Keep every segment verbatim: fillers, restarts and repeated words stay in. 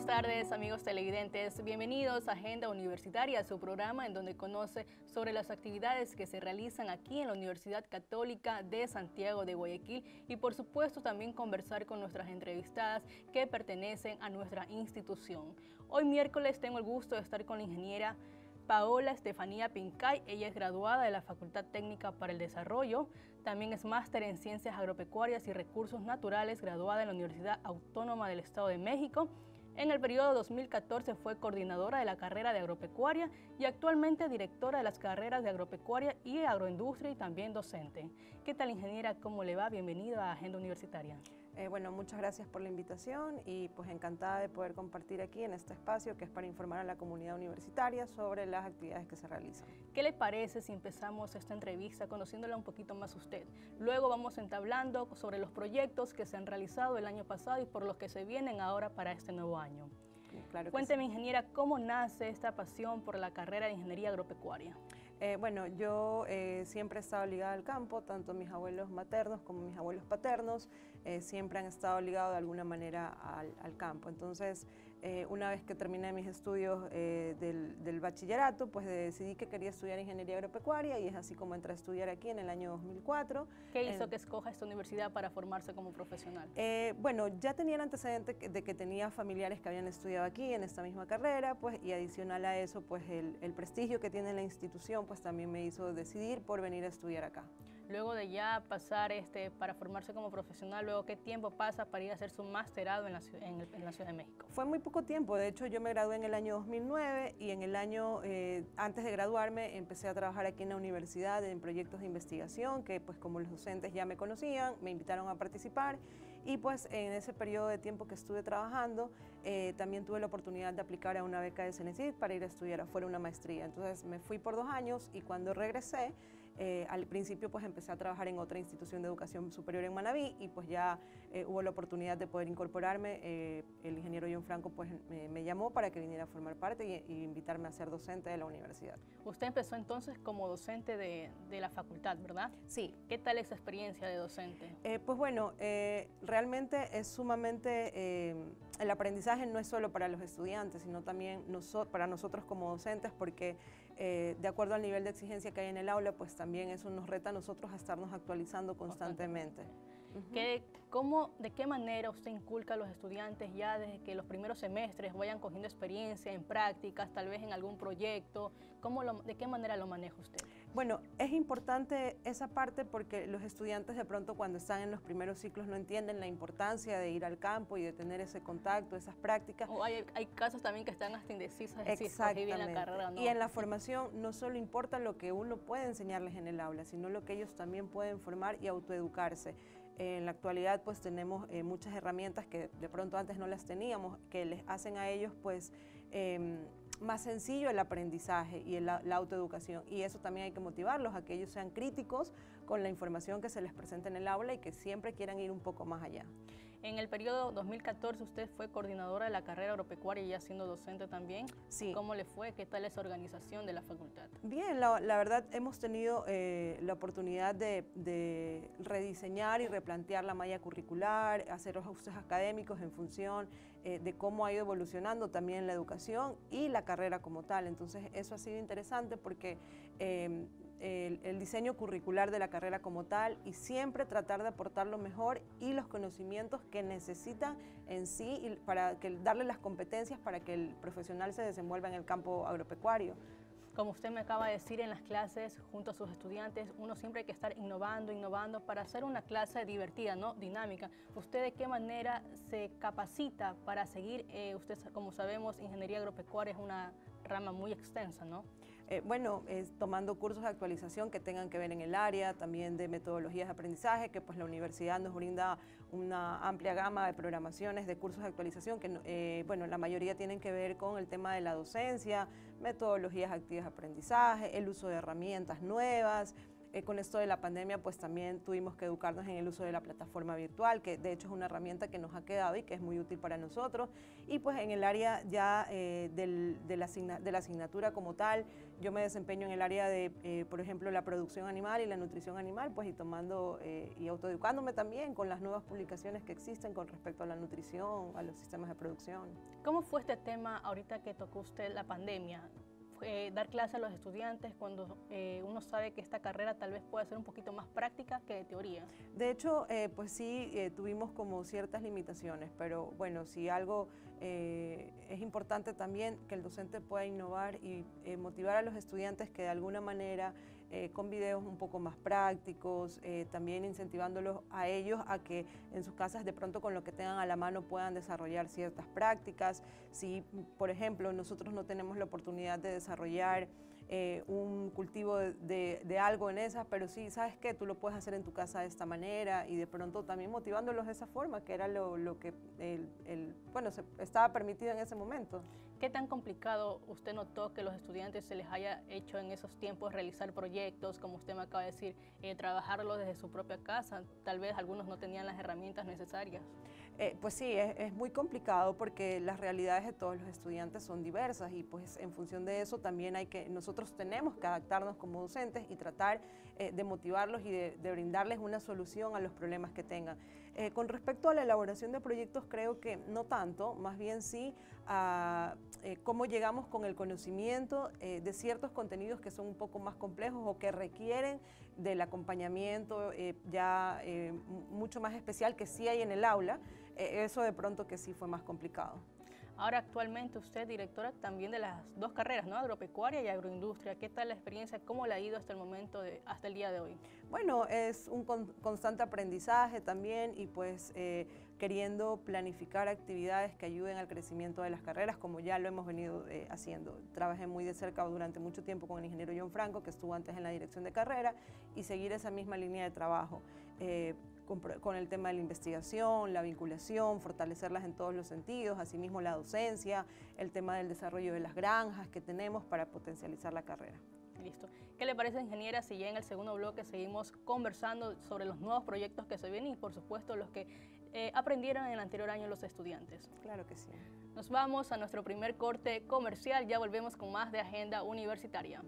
Buenas tardes, amigos televidentes. Bienvenidos a Agenda Universitaria, su programa en donde conoce sobre las actividades que se realizan aquí en la Universidad Católica de Santiago de Guayaquil y por supuesto también conversar con nuestras entrevistadas que pertenecen a nuestra institución. Hoy miércoles tengo el gusto de estar con la ingeniera Paola Estefanía Pincay. Ella es graduada de la Facultad Técnica para el Desarrollo, también es máster en Ciencias Agropecuarias y Recursos Naturales, graduada en la Universidad Autónoma del Estado de México. En el periodo dos mil catorce fue coordinadora de la carrera de Agropecuaria y actualmente directora de las carreras de Agropecuaria y Agroindustria y también docente. ¿Qué tal, ingeniera? ¿Cómo le va? Bienvenida a Agenda Universitaria. Eh, bueno, muchas gracias por la invitación y pues encantada de poder compartir aquí en este espacio que es para informar a la comunidad universitaria sobre las actividades que se realizan. ¿Qué le parece si empezamos esta entrevista conociéndola un poquito más usted? Luego vamos entablando sobre los proyectos que se han realizado el año pasado y por los que se vienen ahora para este nuevo año. Claro que Cuénteme, sí. ingeniera, ¿cómo nace esta pasión por la carrera de Ingeniería Agropecuaria? Eh, bueno, yo eh, siempre he estado ligada al campo, tanto mis abuelos maternos como mis abuelos paternos eh, siempre han estado ligados de alguna manera al, al campo. Entonces, eh, una vez que terminé mis estudios eh, del, del bachillerato, pues decidí que quería estudiar Ingeniería Agropecuaria y es así como entré a estudiar aquí en el año dos mil cuatro. ¿Qué hizo en, que escoja esta universidad para formarse como profesional? Eh, bueno, ya tenía el antecedente de que tenía familiares que habían estudiado aquí en esta misma carrera, pues, y adicional a eso, pues el, el prestigio que tiene la institución, pues también me hizo decidir por venir a estudiar acá. Luego de ya pasar este, para formarse como profesional, luego ¿qué tiempo pasa para ir a hacer su masterado en la, en, el, en la Ciudad de México? Fue muy poco tiempo, de hecho yo me gradué en el año dos mil nueve y en el año, eh, antes de graduarme, empecé a trabajar aquí en la universidad en proyectos de investigación que pues como los docentes ya me conocían, me invitaron a participar y pues en ese periodo de tiempo que estuve trabajando, eh, también tuve la oportunidad de aplicar a una beca de CENESID para ir a estudiar afuera una maestría. Entonces me fui por dos años y cuando regresé, eh, al principio pues empecé a trabajar en otra institución de educación superior en Manabí y pues ya eh, hubo la oportunidad de poder incorporarme. Eh, el ingeniero John Franco pues me, me llamó para que viniera a formar parte y, y invitarme a ser docente de la universidad. Usted empezó entonces como docente de, de la facultad, ¿verdad? Sí. ¿Qué tal esa experiencia de docente? Eh, pues bueno, eh, realmente es sumamente, eh, el aprendizaje no es solo para los estudiantes, sino también noso para nosotros como docentes, porque eh, de acuerdo al nivel de exigencia que hay en el aula, pues también eso nos reta a nosotros a estarnos actualizando constantemente. Uh-huh. ¿Qué, cómo, ¿De qué manera usted inculca a los estudiantes ya desde que los primeros semestres vayan cogiendo experiencia en prácticas, tal vez en algún proyecto? ¿Cómo lo, ¿De qué manera lo maneja usted? Bueno, es importante esa parte porque los estudiantes de pronto cuando están en los primeros ciclos no entienden la importancia de ir al campo y de tener ese contacto, esas prácticas. O hay, hay casos también que están hasta indecisos de si escogí bien la carrera o no. Y en la formación no solo importa lo que uno puede enseñarles en el aula, sino lo que ellos también pueden formar y autoeducarse. En la actualidad pues tenemos eh, muchas herramientas que de pronto antes no las teníamos, que les hacen a ellos pues eh, más sencillo el aprendizaje y la, la autoeducación, y eso también hay que motivarlos a que ellos sean críticos con la información que se les presenta en el aula y que siempre quieran ir un poco más allá. En el periodo dos mil catorce usted fue coordinadora de la carrera agropecuaria y ya siendo docente también. Sí. ¿Cómo le fue? ¿Qué tal esa organización de la facultad? Bien, la, la verdad hemos tenido eh, la oportunidad de, de rediseñar y replantear la malla curricular, hacer ajustes académicos en función eh, de cómo ha ido evolucionando también la educación y la carrera como tal. Entonces eso ha sido interesante porque eh, el, el diseño curricular de la carrera como tal y siempre tratar de aportar lo mejor y los conocimientos que necesitan en sí y para que, darle las competencias para que el profesional se desenvuelva en el campo agropecuario. Como usted me acaba de decir en las clases, junto a sus estudiantes, uno siempre hay que estar innovando, innovando para hacer una clase divertida, ¿no? Dinámica. ¿Usted de qué manera se capacita para seguir? Eh, usted, como sabemos, Ingeniería Agropecuaria es una rama muy extensa, ¿no? Eh, bueno, es tomando cursos de actualización que tengan que ver en el área, también de metodologías de aprendizaje, que pues la universidad nos brinda una amplia gama de programaciones de cursos de actualización que, eh, bueno, la mayoría tienen que ver con el tema de la docencia, metodologías activas de aprendizaje, el uso de herramientas nuevas, Eh, con esto de la pandemia, pues también tuvimos que educarnos en el uso de la plataforma virtual, que de hecho es una herramienta que nos ha quedado y que es muy útil para nosotros. Y pues en el área ya eh, del, de, la de la asignatura como tal, yo me desempeño en el área de, eh, por ejemplo, la producción animal y la nutrición animal, pues y tomando eh, y autoeducándome también con las nuevas publicaciones que existen con respecto a la nutrición, a los sistemas de producción. ¿Cómo fue este tema ahorita que tocó usted la pandemia? Eh, dar clase a los estudiantes cuando eh, uno sabe que esta carrera tal vez puede ser un poquito más práctica que de teoría. De hecho, eh, pues sí, eh, tuvimos como ciertas limitaciones, pero bueno, si algo eh, es importante también que el docente pueda innovar y eh, motivar a los estudiantes que de alguna manera Eh, con videos un poco más prácticos, eh, también incentivándolos a ellos a que en sus casas de pronto con lo que tengan a la mano puedan desarrollar ciertas prácticas. Si, por ejemplo, nosotros no tenemos la oportunidad de desarrollar eh, un cultivo de, de, de algo en esas, pero sí, ¿sabes qué? Tú lo puedes hacer en tu casa de esta manera y de pronto también motivándolos de esa forma, que era lo, lo que el, el, bueno, se, estaba permitido en ese momento. ¿Qué tan complicado usted notó que los estudiantes se les haya hecho en esos tiempos realizar proyectos, como usted me acaba de decir, eh, trabajarlo desde su propia casa? Tal vez algunos no tenían las herramientas necesarias. Eh, pues sí, es, es muy complicado porque las realidades de todos los estudiantes son diversas y pues en función de eso también hay que, nosotros tenemos que adaptarnos como docentes y tratar eh, de motivarlos y de, de brindarles una solución a los problemas que tengan. Eh, con respecto a la elaboración de proyectos, creo que no tanto, más bien sí a eh, cómo llegamos con el conocimiento eh, de ciertos contenidos que son un poco más complejos o que requieren del acompañamiento eh, ya eh, mucho más especial que sí hay en el aula. Eh, eso de pronto que sí fue más complicado. Ahora actualmente usted es directora también de las dos carreras, ¿no? Agropecuaria y agroindustria. ¿Qué tal la experiencia? ¿Cómo le ha ido hasta el momento, de, hasta el día de hoy? Bueno, es un con, constante aprendizaje también y pues eh, queriendo planificar actividades que ayuden al crecimiento de las carreras, como ya lo hemos venido eh, haciendo. Trabajé muy de cerca durante mucho tiempo con el ingeniero John Franco, que estuvo antes en la dirección de carrera, y seguir esa misma línea de trabajo. Eh, Con, con el tema de la investigación, la vinculación, fortalecerlas en todos los sentidos, asimismo la docencia, el tema del desarrollo de las granjas que tenemos para potencializar la carrera. Listo. ¿Qué le parece, ingeniera, si ya en el segundo bloque seguimos conversando sobre los nuevos proyectos que se vienen y por supuesto los que eh, aprendieron en el anterior año los estudiantes? Claro que sí. Nos vamos a nuestro primer corte comercial, ya volvemos con más de Agenda Universitaria.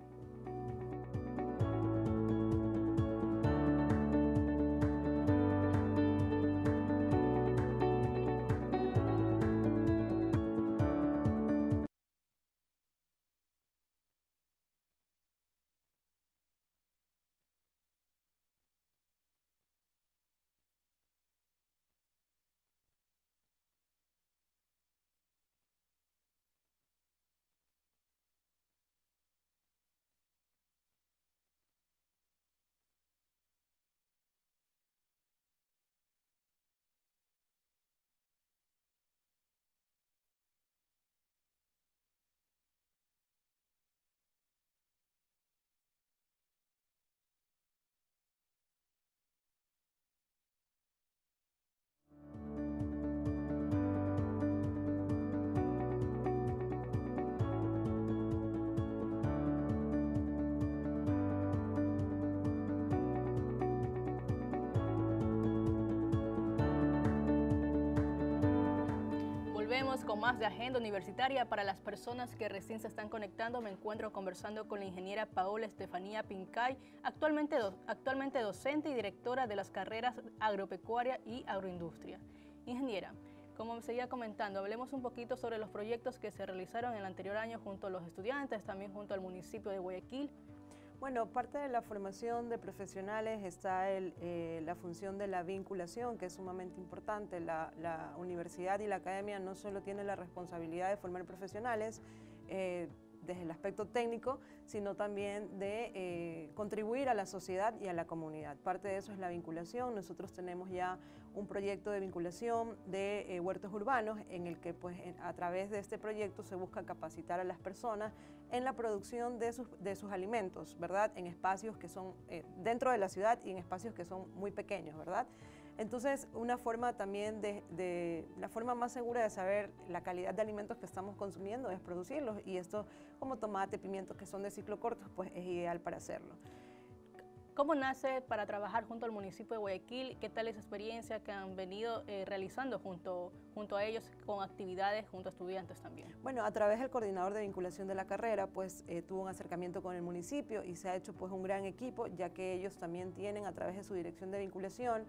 Volvemos con más de Agenda Universitaria. Para las personas que recién se están conectando, me encuentro conversando con la ingeniera Paola Estefanía Pincay, actualmente, do, actualmente docente y directora de las carreras Agropecuaria y Agroindustria. Ingeniera, como me seguía comentando, hablemos un poquito sobre los proyectos que se realizaron en el anterior año junto a los estudiantes, también junto al municipio de Guayaquil. Bueno, parte de la formación de profesionales está el, eh, la función de la vinculación, que es sumamente importante. La, la universidad y la academia no solo tienen la responsabilidad de formar profesionales eh, desde el aspecto técnico, sino también de eh, contribuir a la sociedad y a la comunidad. Parte de eso es la vinculación. Nosotros tenemos ya un proyecto de vinculación de eh, huertos urbanos en el que pues, a través de este proyecto se busca capacitar a las personas en la producción de sus, de sus alimentos, ¿verdad? En espacios que son eh, dentro de la ciudad y en espacios que son muy pequeños, ¿verdad? Entonces, una forma también de, de, la forma más segura de saber la calidad de alimentos que estamos consumiendo es producirlos, y esto como tomate, pimientos que son de ciclo corto, pues es ideal para hacerlo. ¿Cómo nace para trabajar junto al municipio de Guayaquil? ¿Qué tal esa experiencia que han venido eh, realizando junto, junto a ellos con actividades, junto a estudiantes también? Bueno, a través del coordinador de vinculación de la carrera, pues eh, tuvo un acercamiento con el municipio y se ha hecho pues un gran equipo, ya que ellos también tienen a través de su dirección de vinculación,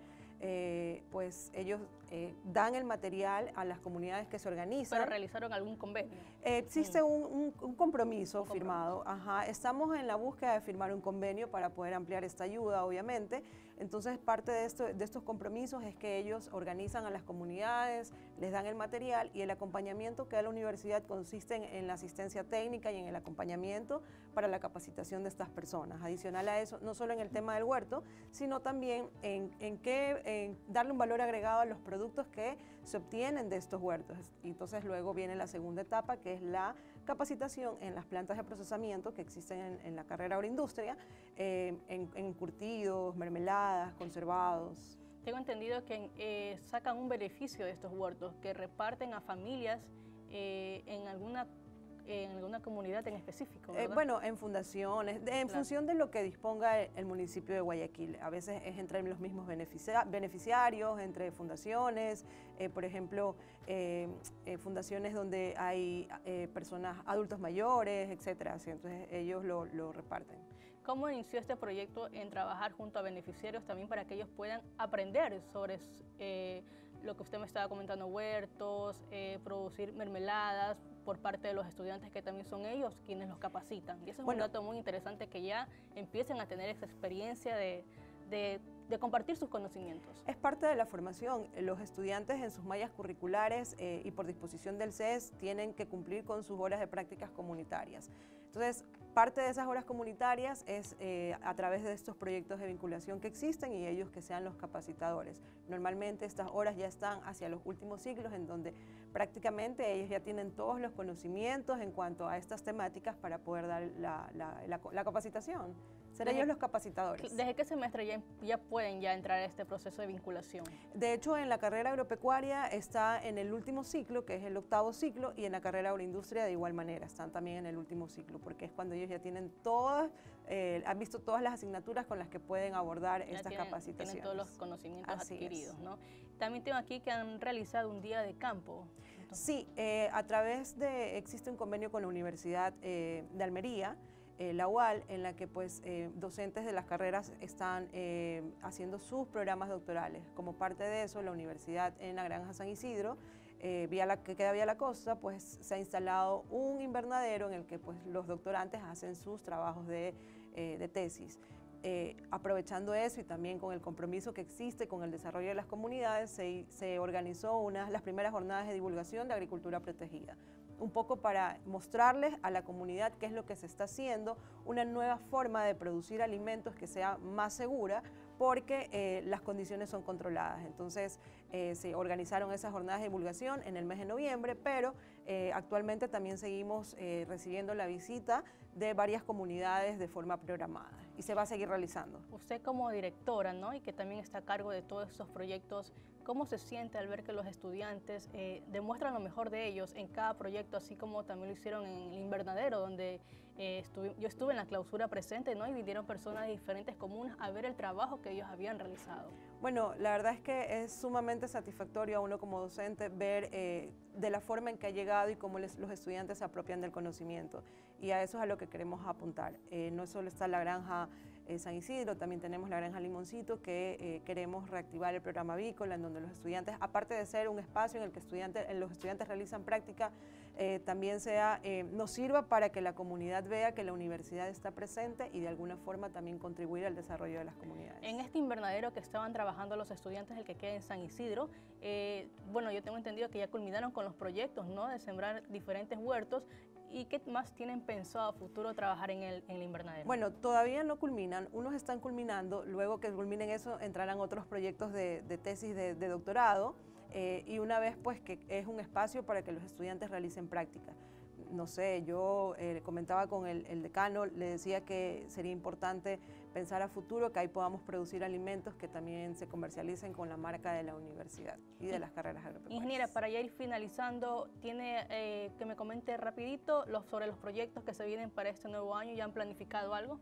eh, pues ellos eh, dan el material a las comunidades que se organizan. ¿Pero realizaron algún convenio? Eh, existe Mm. un, un, un compromiso Un firmado, ajá. Estamos en la búsqueda de firmar un convenio para poder ampliar esta ayuda, obviamente. Entonces, parte de, esto, de estos compromisos es que ellos organizan a las comunidades, les dan el material y el acompañamiento que da la universidad consiste en, en la asistencia técnica y en el acompañamiento para la capacitación de estas personas. Adicional a eso, no solo en el tema del huerto, sino también en, en, qué, en darle un valor agregado a los productos que se obtienen de estos huertos. Y entonces luego viene la segunda etapa, que es la capacitación en las plantas de procesamiento que existen en, en la carrera agroindustria, eh, en, en curtidos, mermeladas, conservados. Tengo entendido que eh, sacan un beneficio de estos huertos, que reparten a familias eh, en alguna en alguna comunidad en específico, Eh, bueno, en fundaciones, de, en claro. función de lo que disponga el, el municipio de Guayaquil. A veces es entre los mismos beneficia, beneficiarios, entre fundaciones, eh, por ejemplo, eh, eh, fundaciones donde hay eh, personas, adultos mayores, etcétera. Así, entonces ellos lo, lo reparten. ¿Cómo inició este proyecto en trabajar junto a beneficiarios también para que ellos puedan aprender sobre eh, lo que usted me estaba comentando, huertos, eh, producir mermeladas por parte de los estudiantes que también son ellos quienes los capacitan? Y eso es Bueno, un dato muy interesante, que ya empiecen a tener esa experiencia de, de, de compartir sus conocimientos. Es parte de la formación. Los estudiantes en sus mallas curriculares eh, y por disposición del C E S tienen que cumplir con sus horas de prácticas comunitarias. Entonces, parte de esas horas comunitarias es eh, a través de estos proyectos de vinculación que existen y ellos que sean los capacitadores. Normalmente estas horas ya están hacia los últimos ciclos, en donde prácticamente ellos ya tienen todos los conocimientos en cuanto a estas temáticas para poder dar la, la, la, la capacitación. Ser Desde, ellos los capacitadores. ¿Desde qué semestre ya, ya pueden ya entrar a este proceso de vinculación? De hecho, en la carrera agropecuaria está en el último ciclo, que es el octavo ciclo, y en la carrera agroindustria de igual manera, están también en el último ciclo, porque es cuando ellos ya tienen todas, eh, han visto todas las asignaturas con las que pueden abordar ya estas tienen, capacitaciones. Tienen todos los conocimientos Así adquiridos, es. ¿no? También tengo aquí que han realizado un día de campo. Entonces, sí, eh, a través de, existe un convenio con la Universidad eh, de Almería, Eh, la U A L, en la que pues eh, docentes de las carreras están eh, haciendo sus programas doctorales. Como parte de eso, la universidad en la Granja San Isidro, eh, vía la, que queda vía la costa, pues se ha instalado un invernadero en el que pues los doctorantes hacen sus trabajos de, eh, de tesis. Eh, aprovechando eso y también con el compromiso que existe con el desarrollo de las comunidades, se, se organizó una, las primeras jornadas de divulgación de agricultura protegida. Un poco para mostrarles a la comunidad qué es lo que se está haciendo, una nueva forma de producir alimentos que sea más segura, porque eh, las condiciones son controladas. Entonces eh, se organizaron esas jornadas de divulgación en el mes de noviembre, pero eh, actualmente también seguimos eh, recibiendo la visita de varias comunidades de forma programada y se va a seguir realizando. Usted como directora, ¿no?, y que también está a cargo de todos estos proyectos, ¿cómo se siente al ver que los estudiantes eh, demuestran lo mejor de ellos en cada proyecto, así como también lo hicieron en el invernadero, donde eh, estuve, yo estuve en la clausura presente, ¿no?, y vinieron personas de diferentes comunas a ver el trabajo que ellos habían realizado? Bueno, la verdad es que es sumamente satisfactorio a uno como docente ver eh, de la forma en que ha llegado y cómo les, los estudiantes se apropian del conocimiento. Y a eso es a lo que queremos apuntar. Eh, no solo está la granja eh, San Isidro, también tenemos la granja Limoncito, que eh, queremos reactivar el programa avícola, en donde los estudiantes, aparte de ser un espacio en el que estudiantes, en los estudiantes realizan práctica, eh, también sea, eh, nos sirva para que la comunidad vea que la universidad está presente y de alguna forma también contribuir al desarrollo de las comunidades. En este invernadero que estaban trabajando los estudiantes, el que queda en San Isidro, eh, bueno, yo tengo entendido que ya culminaron con los proyectos, ¿no?, de sembrar diferentes huertos. ¿Y qué más tienen pensado a futuro trabajar en el, en el invernadero? Bueno, todavía no culminan, unos están culminando, luego que culminen eso entrarán otros proyectos de, de tesis de, de doctorado eh, y una vez pues que es un espacio para que los estudiantes realicen práctica. No sé, yo eh, comentaba con el, el decano, le decía que sería importante pensar a futuro que ahí podamos producir alimentos que también se comercialicen con la marca de la universidad y de las carreras agropecuarias. Ingeniera, para ya ir finalizando, tiene eh, que me comente rapidito los, sobre los proyectos que se vienen para este nuevo año. ¿Ya han planificado algo?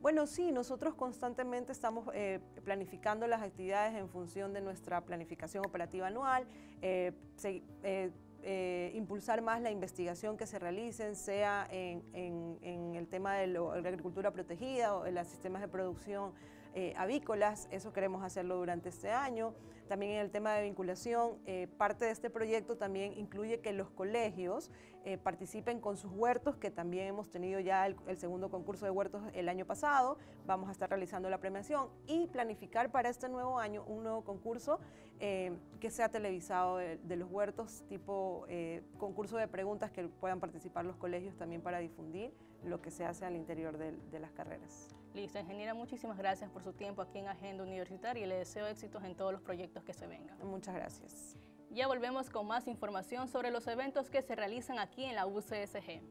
Bueno, sí, nosotros constantemente estamos eh, planificando las actividades en función de nuestra planificación operativa anual, eh, se, eh, eh, impulsar más la investigación que se realicen, sea en, en, en el tema de lo, la agricultura protegida o en los sistemas de producción eh, avícolas, eso queremos hacerlo durante este año. También en el tema de vinculación, eh, parte de este proyecto también incluye que los colegios eh, participen con sus huertos, que también hemos tenido ya el, el segundo concurso de huertos el año pasado, vamos a estar realizando la premiación y planificar para este nuevo año un nuevo concurso eh, que sea televisado de, de los huertos, tipo eh, concurso de preguntas que puedan participar los colegios también para difundir lo que se hace al interior de, de las carreras. Listo, ingeniera, muchísimas gracias por su tiempo aquí en Agenda Universitaria y le deseo éxitos en todos los proyectos que se vengan. Muchas gracias. Ya volvemos con más información sobre los eventos que se realizan aquí en la U C S G.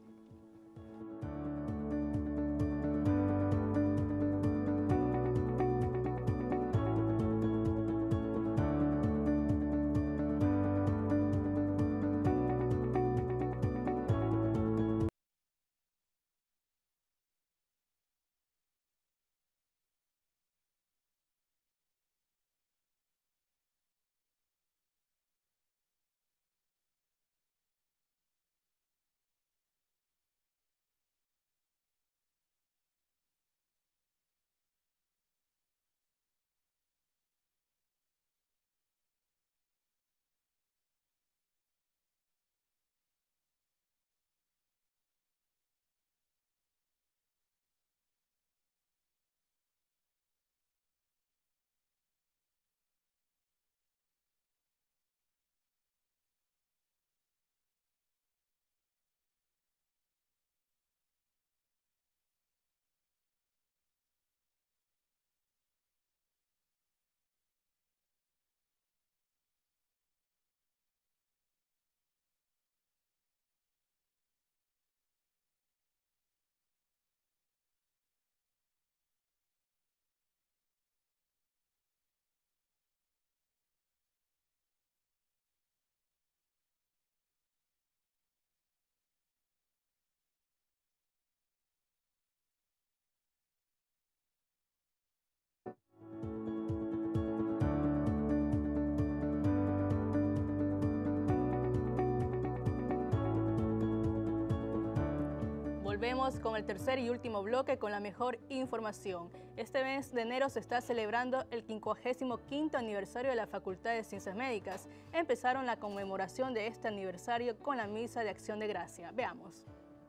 Volvemos con el tercer y último bloque con la mejor información. Este mes de enero se está celebrando el quincuagésimo quinto aniversario de la Facultad de Ciencias Médicas. Empezaron la conmemoración de este aniversario con la Misa de Acción de Gracia. Veamos.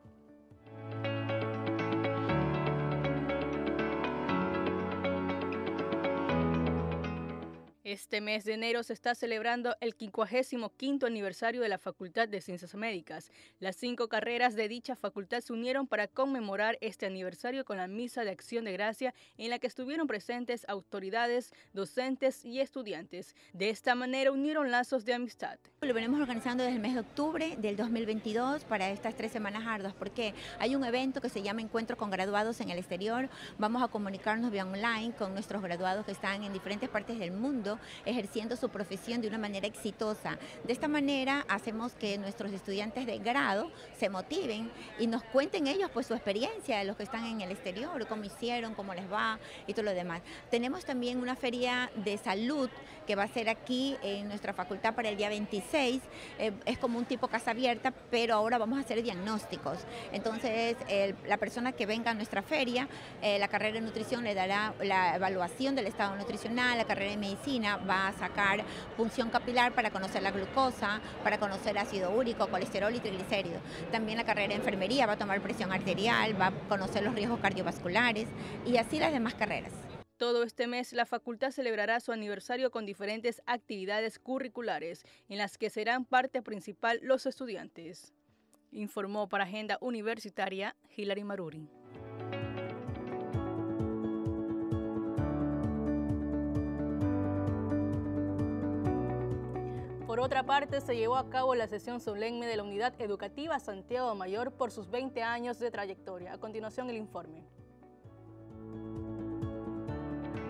Este mes de enero se está celebrando el quincuagésimo quinto aniversario de la Facultad de Ciencias Médicas. Las cinco carreras de dicha facultad se unieron para conmemorar este aniversario con la Misa de Acción de Gracia, en la que estuvieron presentes autoridades, docentes y estudiantes. De esta manera unieron lazos de amistad. Lo venimos organizando desde el mes de octubre del dos mil veintidós para estas tres semanas arduas, porque hay un evento que se llama Encuentro con Graduados en el Exterior. Vamos a comunicarnos vía online con nuestros graduados que están en diferentes partes del mundo ejerciendo su profesión de una manera exitosa. De esta manera hacemos que nuestros estudiantes de grado se motiven y nos cuenten ellos pues su experiencia de los que están en el exterior, cómo hicieron, cómo les va y todo lo demás. Tenemos también una feria de salud que va a ser aquí en nuestra facultad para el día veintiséis. Eh, es como un tipo casa abierta, pero ahora vamos a hacer diagnósticos. Entonces, el, la persona que venga a nuestra feria, eh, la carrera de nutrición le dará la evaluación del estado nutricional, la carrera de medicina va a sacar punción capilar para conocer la glucosa, para conocer ácido úrico, colesterol y triglicéridos. También la carrera de enfermería va a tomar presión arterial, va a conocer los riesgos cardiovasculares y así las demás carreras. Todo este mes la facultad celebrará su aniversario con diferentes actividades curriculares, en las que serán parte principal los estudiantes. Informó para Agenda Universitaria Hilary Maruri. Por otra parte, se llevó a cabo la sesión solemne de la Unidad Educativa Santiago Mayor por sus veinte años de trayectoria. A continuación, el informe.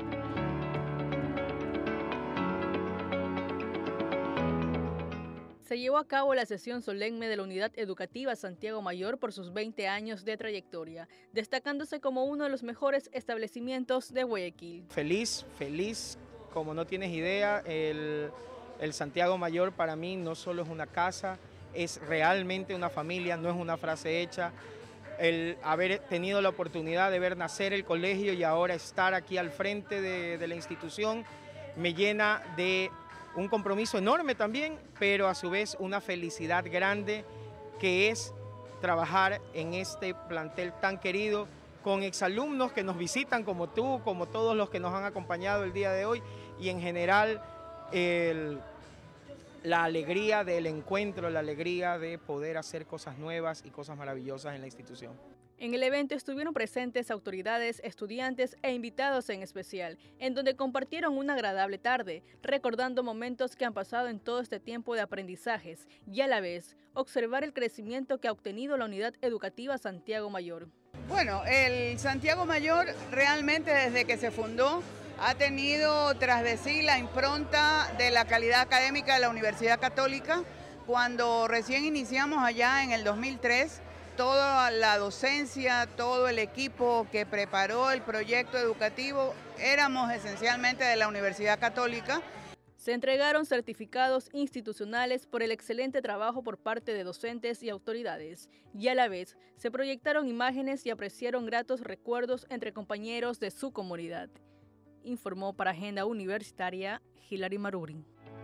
Se se llevó a cabo la sesión solemne de la Unidad Educativa Santiago Mayor por sus veinte años de trayectoria, destacándose como uno de los mejores establecimientos de Guayaquil. Feliz, feliz, como no tienes idea, el, el Santiago Mayor para mí no solo es una casa, es realmente una familia, no es una frase hecha. El haber tenido la oportunidad de ver nacer el colegio y ahora estar aquí al frente de, de la institución me llena de un compromiso enorme también, pero a su vez una felicidad grande que es trabajar en este plantel tan querido con exalumnos que nos visitan como tú, como todos los que nos han acompañado el día de hoy y en general el, la alegría del encuentro, la alegría de poder hacer cosas nuevas y cosas maravillosas en la institución. En el evento estuvieron presentes autoridades, estudiantes e invitados en especial, en donde compartieron una agradable tarde, recordando momentos que han pasado en todo este tiempo de aprendizajes y a la vez observar el crecimiento que ha obtenido la Unidad Educativa Santiago Mayor. Bueno, el Santiago Mayor realmente desde que se fundó ha tenido tras de sí la impronta de la calidad académica de la Universidad Católica. Cuando recién iniciamos allá en el dos mil tres, toda la docencia, todo el equipo que preparó el proyecto educativo, éramos esencialmente de la Universidad Católica. Se entregaron certificados institucionales por el excelente trabajo por parte de docentes y autoridades, y a la vez se proyectaron imágenes y apreciaron gratos recuerdos entre compañeros de su comunidad. Informó para Agenda Universitaria Hilary Maruri.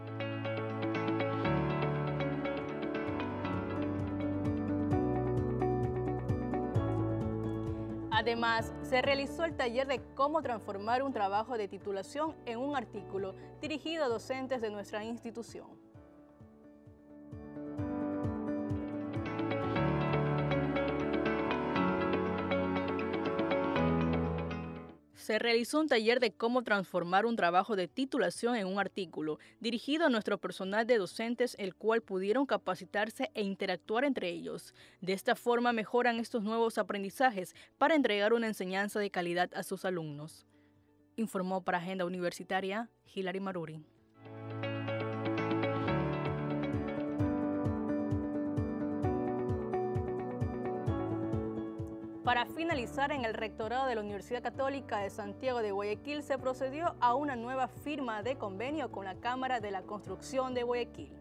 Además, se realizó el taller de cómo transformar un trabajo de titulación en un artículo dirigido a docentes de nuestra institución. Se realizó un taller de cómo transformar un trabajo de titulación en un artículo, dirigido a nuestro personal de docentes, el cual pudieron capacitarse e interactuar entre ellos. De esta forma mejoran estos nuevos aprendizajes para entregar una enseñanza de calidad a sus alumnos. Informó para Agenda Universitaria Hilary Maruri. Para finalizar, en el rectorado de la Universidad Católica de Santiago de Guayaquil se procedió a una nueva firma de convenio con la Cámara de la Construcción de Guayaquil.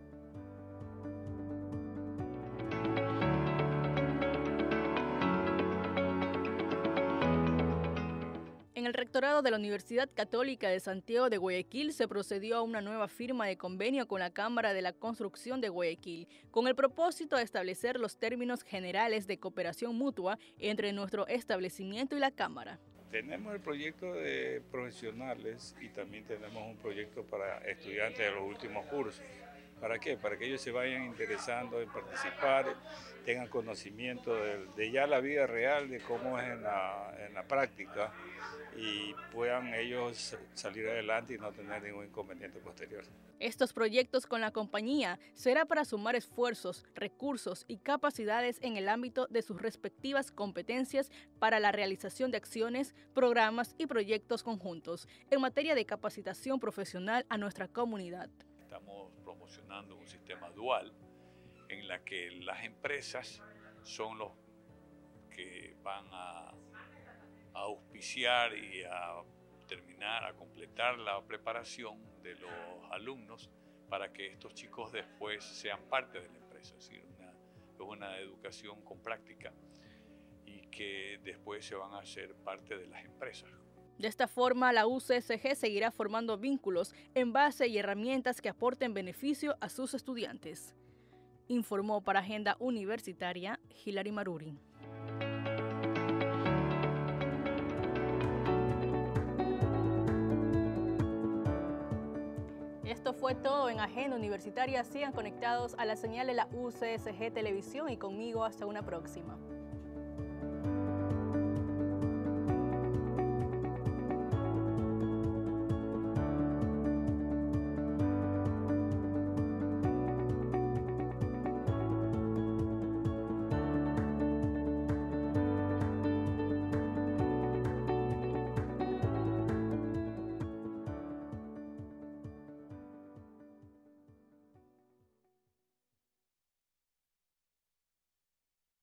En el rectorado de la Universidad Católica de Santiago de Guayaquil se procedió a una nueva firma de convenio con la Cámara de la Construcción de Guayaquil, con el propósito de establecer los términos generales de cooperación mutua entre nuestro establecimiento y la Cámara. Tenemos el proyecto de profesionales y también tenemos un proyecto para estudiantes de los últimos cursos. ¿Para qué? Para que ellos se vayan interesando en participar, tengan conocimiento de, de ya la vida real, de cómo es en la, en la práctica y puedan ellos salir adelante y no tener ningún inconveniente posterior. Estos proyectos con la compañía será para sumar esfuerzos, recursos y capacidades en el ámbito de sus respectivas competencias para la realización de acciones, programas y proyectos conjuntos en materia de capacitación profesional a nuestra comunidad. Estamos promocionando un sistema dual en la que las empresas son los que van a, a auspiciar y a terminar, a completar la preparación de los alumnos para que estos chicos después sean parte de la empresa, es decir, una, es una educación con práctica y que después se van a hacer parte de las empresas. De esta forma, la U C S G seguirá formando vínculos en base y herramientas que aporten beneficio a sus estudiantes. Informó para Agenda Universitaria Hilary Maruri. Esto fue todo en Agenda Universitaria. Sigan conectados a la señal de la U C S G Televisión y conmigo hasta una próxima.